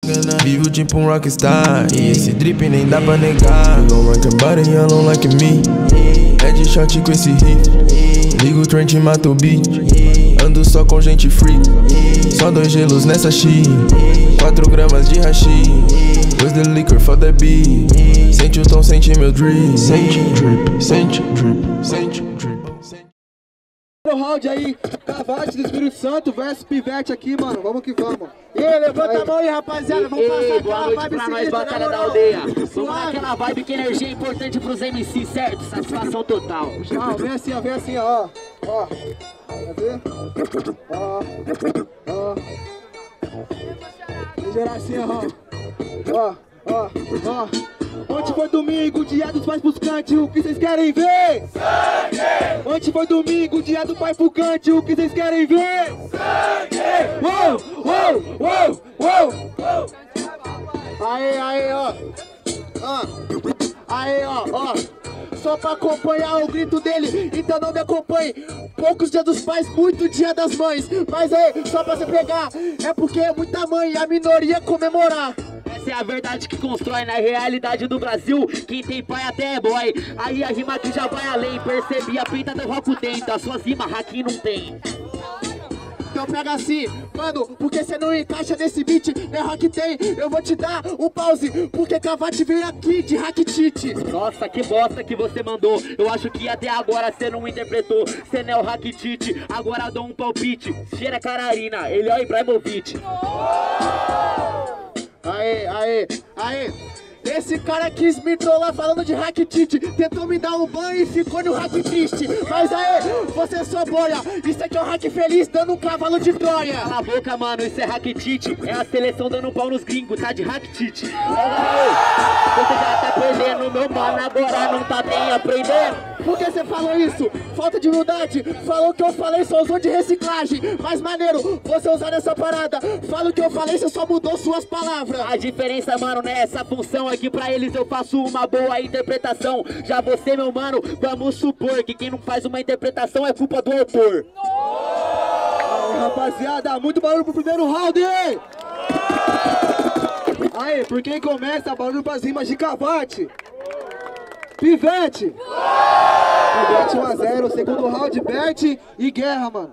Vivo tipo um rockstar, e esse drip nem dá pra negar. You don't like a body alone like me. Headshot com esse hit. Ligo o Trent e mato o beat. Ando só com gente free. Só 2 gelos nessa shit. 4 gramas de hashi. Where's the liquor for the beat? Sente o tom, sente meu drip. Sente o drip, sente o drip, sente o drip. O round aí, Cavate do Espírito Santo versus Pivete aqui, mano. Vamos que vamos. E aí, levanta a mão aí, rapaziada. Vamos passar aquela boa noite vibe pra nós, seguinte, batalha da aldeia. Vamos naquela vibe que energia é importante pros MC, certo? Satisfação total. Não, vem assim, ó. Ó. Quer ver? Ó. Vem gerar assim, ó. Ó. Ontem foi domingo, dia dos pais pros cantos, o que vocês querem ver? Sangue! Ontem foi domingo, dia do pai pro cante, o que vocês querem ver? Sangue! Uou! Aí, ó. Aí, ó. Só pra acompanhar o grito dele, então não me acompanhe. Poucos dias dos pais, muito dia das mães. Mas aí, só pra você pegar, é porque é muita mãe e a minoria comemorar. Essa é a verdade que constrói na realidade do Brasil. Quem tem pai até é boy. Aí a rima aqui já vai além. Percebi a pinta do rock dentro. As suas rimas aqui não tem. Então pega assim, mano, porque você não encaixa nesse beat, é rock tem, eu vou te dar um pause, porque Cavate veio aqui de Hacktit. Nossa, que bosta que você mandou. Eu acho que até agora você não interpretou. Você não é o Hacktit, agora dou um palpite. Cheira Cararina, ele é o Ibrahimovic. Aê. Esse cara quis me trollar falando de Hacktit, tentou me dar um banho e ficou no hack triste. Mas aí, você só boia, isso aqui é o hack feliz dando um cavalo de Troia. Cala a boca, mano, isso é Hacktit. É a seleção dando um pau nos gringos, tá de Hacktit. Você já tá perdendo, meu mano, agora não tá nem aprendendo. Por que você falou isso? Falta de humildade. Falou que eu falei, só usou de reciclagem. Mas maneiro, você usar essa parada. Fala o que eu falei, você só mudou suas palavras. A diferença, mano, né? Essa função aqui pra eles eu faço uma boa interpretação. Já você, meu mano, vamos supor que quem não faz uma interpretação é culpa do autor. Aí, rapaziada, muito barulho pro primeiro round, hein? Aí, por quem começa, barulho pras rimas de Cavate. Pivete! Pivete 1 a 0, segundo round, Bert e Guerra, mano.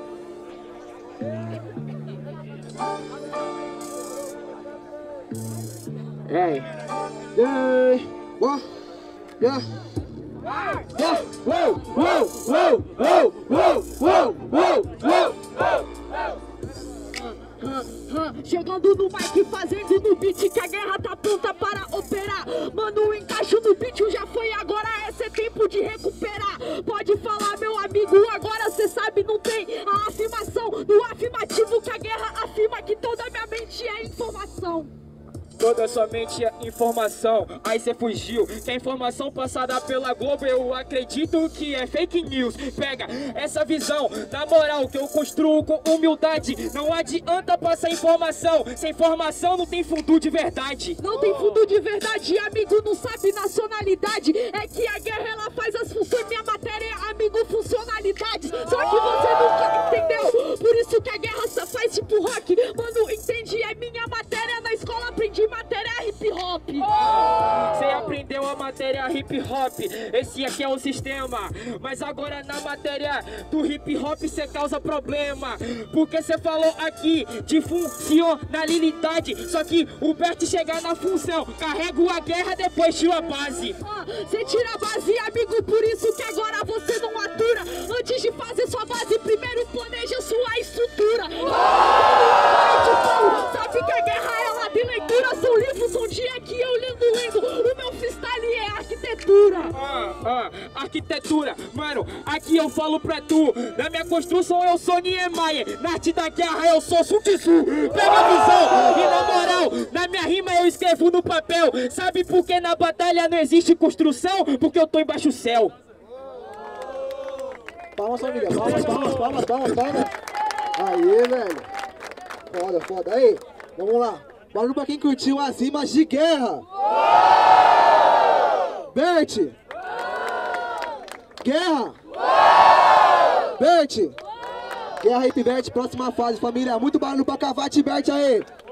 Ei. Chegando no mic, fazendo no beat, que a guerra tá pronta para operar. Mano, o encaixe do beat já foi, agora é tempo de recuperar. Pode falar, meu amigo, agora cê sabe, não tem a afirmação do afirmativo, que a guerra afirma que toda minha mente é informação. Toda sua mente é informação, aí cê fugiu. Que a informação passada pela Globo eu acredito que é fake news. Pega essa visão, na moral que eu construo com humildade. Não adianta passar informação, sem informação não tem fundo de verdade. Não tem fundo de verdade, amigo, não sabe nacionalidade. É que a guerra ela faz as funções, minha matéria é, amigo, funcionalidades. Só que você nunca entendeu, por isso que a guerra só faz tipo rock. Mano, entende, é minha matéria, na escola aprendi matéria hip hop. Você aprendeu a matéria hip hop, esse aqui é o sistema. Mas agora na matéria do hip hop cê causa problema, porque cê falou aqui de funcionalidade. Só que o Bert chegar na função, carrega a guerra, depois tira a base. Você tira a base, amigo, por isso que agora você não atura. Antes de fazer sua base, primeiro planeja sua estrutura. Sabe que a guerra ela tem leitura, são livros, são dia que eu lendo. O meu freestyle é arquitetura. Arquitetura, mano, aqui eu falo pra tu. Na minha construção eu sou Niemeyer, na arte da guerra eu sou Sun Tzu. Pega a visão, e na moral, na minha rima eu escrevo no papel. Sabe por que na batalha não existe construção? Porque eu tô embaixo do céu. Palmas, família, palmas. Aí, velho. Foda. Aí, vamos lá. Barulho pra quem curtiu as rimas de guerra. Bert. Guerra. Bert. Guerra e Pivete, próxima fase, família. Muito barulho pra Cavate e Bert aí.